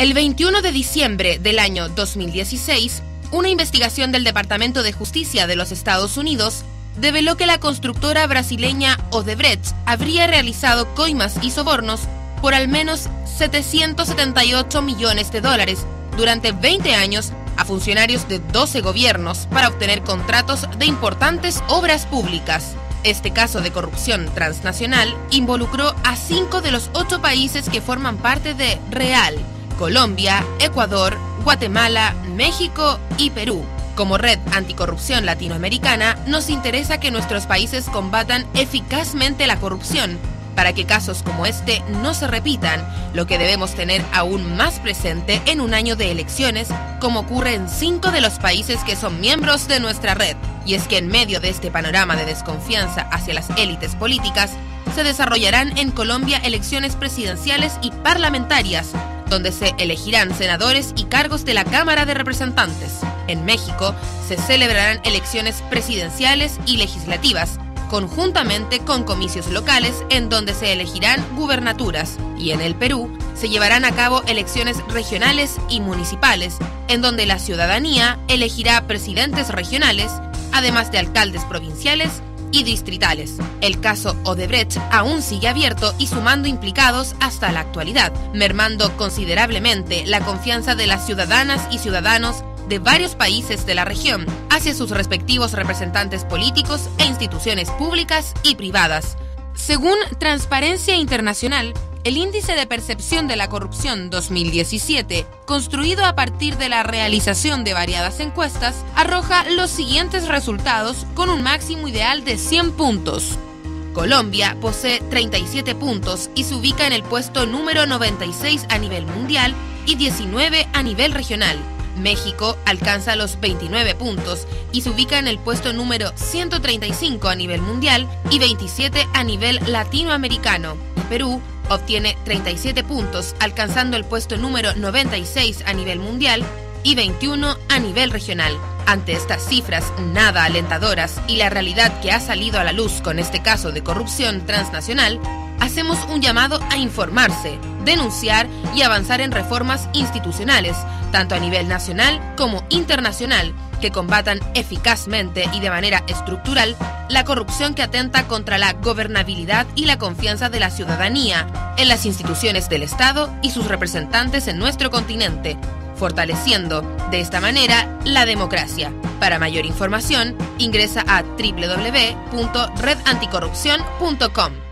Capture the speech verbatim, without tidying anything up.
El veintiuno de diciembre del año dos mil dieciséis, una investigación del Departamento de Justicia de los Estados Unidos develó que la constructora brasileña Odebrecht habría realizado coimas y sobornos por al menos setecientos setenta y ocho millones de dólares durante veinte años a funcionarios de doce gobiernos para obtener contratos de importantes obras públicas. Este caso de corrupción transnacional involucró a cinco de los ocho países que forman parte de REAL: Colombia, Ecuador, Guatemala, México y Perú. Como Red Anticorrupción Latinoamericana, nos interesa que nuestros países combatan eficazmente la corrupción, para que casos como este no se repitan, lo que debemos tener aún más presente en un año de elecciones, como ocurre en cinco de los países que son miembros de nuestra red. Y es que en medio de este panorama de desconfianza hacia las élites políticas, se desarrollarán en Colombia elecciones presidenciales y parlamentarias, donde se elegirán senadores y cargos de la Cámara de Representantes. En México se celebrarán elecciones presidenciales y legislativas, conjuntamente con comicios locales en donde se elegirán gubernaturas, y en el Perú se llevarán a cabo elecciones regionales y municipales, en donde la ciudadanía elegirá presidentes regionales, además de alcaldes provinciales y distritales. El caso Odebrecht aún sigue abierto y sumando implicados hasta la actualidad, mermando considerablemente la confianza de las ciudadanas y ciudadanos de varios países de la región hacia sus respectivos representantes políticos e instituciones públicas y privadas. Según Transparencia Internacional, el Índice de Percepción de la Corrupción dos mil diecisiete, construido a partir de la realización de variadas encuestas, arroja los siguientes resultados con un máximo ideal de cien puntos. Colombia posee treinta y siete puntos y se ubica en el puesto número noventa y seis a nivel mundial y diecinueve a nivel regional. México alcanza los veintinueve puntos y se ubica en el puesto número ciento treinta y cinco a nivel mundial y veintisiete a nivel latinoamericano. Perú obtiene treinta y siete puntos, alcanzando el puesto número noventa y seis a nivel mundial y veintiuno a nivel regional. Ante estas cifras nada alentadoras y la realidad que ha salido a la luz con este caso de corrupción transnacional, hacemos un llamado a informarse, denunciar y avanzar en reformas institucionales, tanto a nivel nacional como internacional, que combatan eficazmente y de manera estructural la corrupción que atenta contra la gobernabilidad y la confianza de la ciudadanía en las instituciones del Estado y sus representantes en nuestro continente, fortaleciendo de esta manera la democracia. Para mayor información, ingresa a doble u doble u doble u punto red anticorrupción punto com.